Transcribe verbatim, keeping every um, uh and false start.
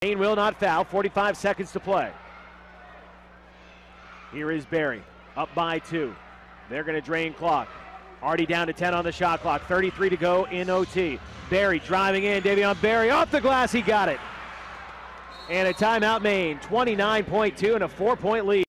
Maine will not foul. forty-five seconds to play. Here is Berry, up by two. They're going to drain clock. Already down to ten on the shot clock. thirty-three to go in O T. Berry driving in. Davion Berry off the glass. He got it. And a timeout, Maine. twenty-nine point two and a four-point lead.